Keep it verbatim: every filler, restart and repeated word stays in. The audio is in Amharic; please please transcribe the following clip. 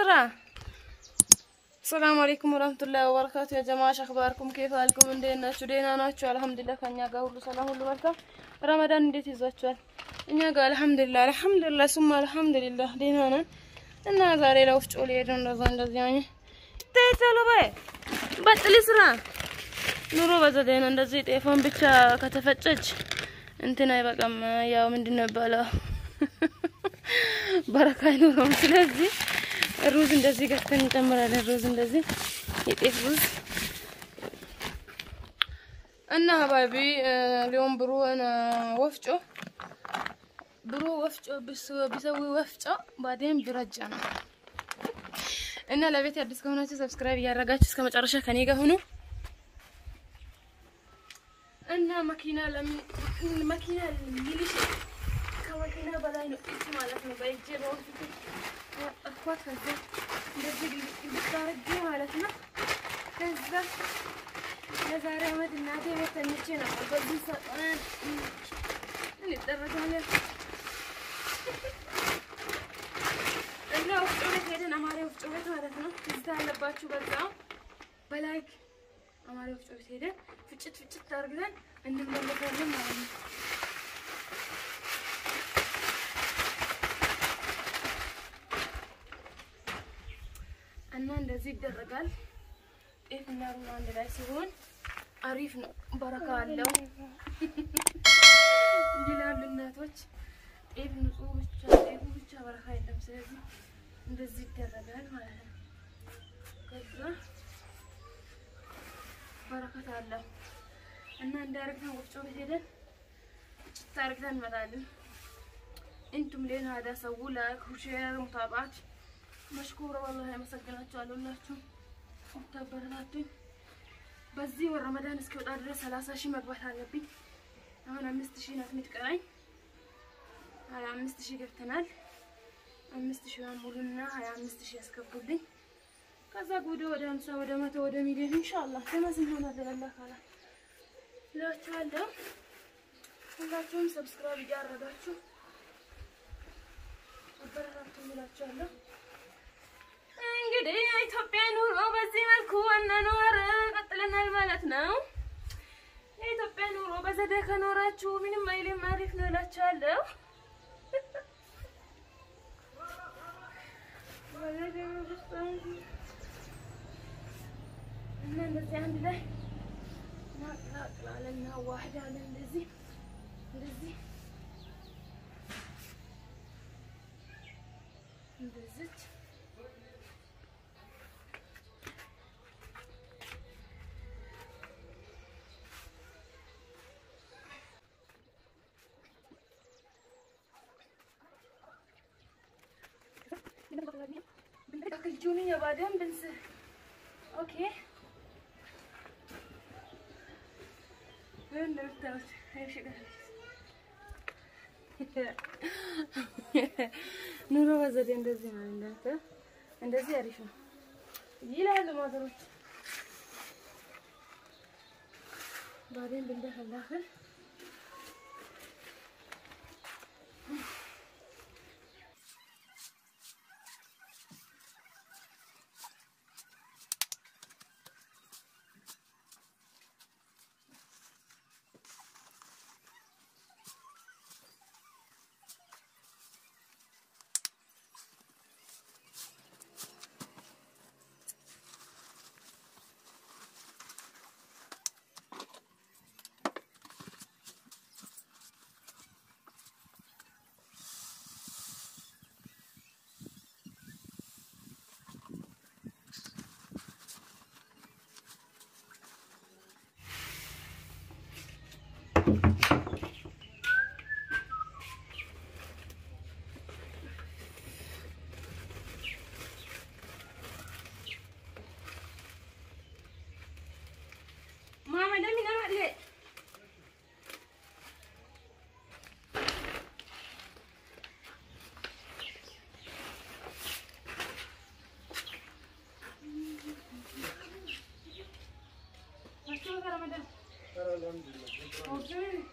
سرعة. السلام عليكم ورحمة الله وبركاته يا جماعة، أخباركم كيف حالكم؟ عندنا شدينا ناتشو الحمد لله كنيا قاول سلام الله بركة رمضان ديت يزوجوا إنيا قال الحمد لله الحمد لله ثم الحمد لله دينانا إن زاري لو فتشوا لي يدون رزان رزياني تيتلو بيه بطل سرعة نورو بزدين عند زيت إفهم بيتشا كتفتش انتنا يبقى ما يا من دين بالا بركة نورو مسلزي الروز እንደዚህ ገተን እንጨምራለን ሮዝ እንደዚህ የጤፍ ሩዝ እና ሀባቢ اليوم برو انا وفጮ برو وفጮ بيسوي وفጮ بعدين برجعنا እና ለቤት አዲስ ከሆናችሁ ሰብስክራይብ ያደረጋችሁ እስከ መጨረሻ ከኔ ጋር ሁኑ እና መኪና ለምን መኪና ሚሊሽ ከመኪና በላይ ነው እቺ ማለት ነው በእጄ በወፍጮ أخوات هذا ندرج بالدرج مالتنا هذا نزار أحمد النادي متنشينا قبل ساعتين ندرج عليه أنا وفجوة كذا أماري وفجوة مالتنا إذا على باتشو برجع بلاك أماري وفجوة كذا فجت فجت درجنا عندنا بلغة مالنا أنا እንደዚህ ይደረጋል إفنا روما عند لا يسوون عريفنا بركة الله جلال الناتوج إفنا صوب الشام إفنا الشام بركة الله مسلسل እንደዚህ ይደረጋል ማለት ነው ከዛ بركة الله እና እንዳረግነው ወፍጮ ቤት ሄደን ታርግተን እንመጣለን انتم لين هذا سووا لايك وشير ومتابعة مشكورة والله مسجلاتكم على اللهتم وتبرناتكم بزي والرمضان اسكو دارس ثلاثة شي مقبات علبي انا خمسة شي ناس متقراي على خمسة شي قرتنال خمسة شي عمولنا على خمسة شي اسكبولي كذا غودو ወደ خمسة ወደ مية ወደ ሚሊዮን ኢንሻአላህ ተመስል ሆነ ለله ካላ ላቻለው ሁላችሁም ሰብስክራይብ ያደረጋችሁ አበረታቱኝ እላችኋለሁ እንግዲህ ኢትዮጵያ ኑሮ በዚህ መልኩ እናኖር ቀጥለናል ማለት ነው ኢትዮጵያ ኑሮ በዘዴ ከኖራችሁ ምንም አይልም አሪፍ ነው እላችኋለሁ እና እንደዚህ አንድ ላይ ናቅላቅላለና ዋህዳለን እንደዚህ እንደዚህ እንደዚህ جوني يا بعدين بنسى اوكي وين درت ايش قال نورو وزدي እንደዚህ ነው እንደተ እንደዚህ አሪፍ ነው ይላል ማዘሮች بعدين بندخل داخل الحمد لله.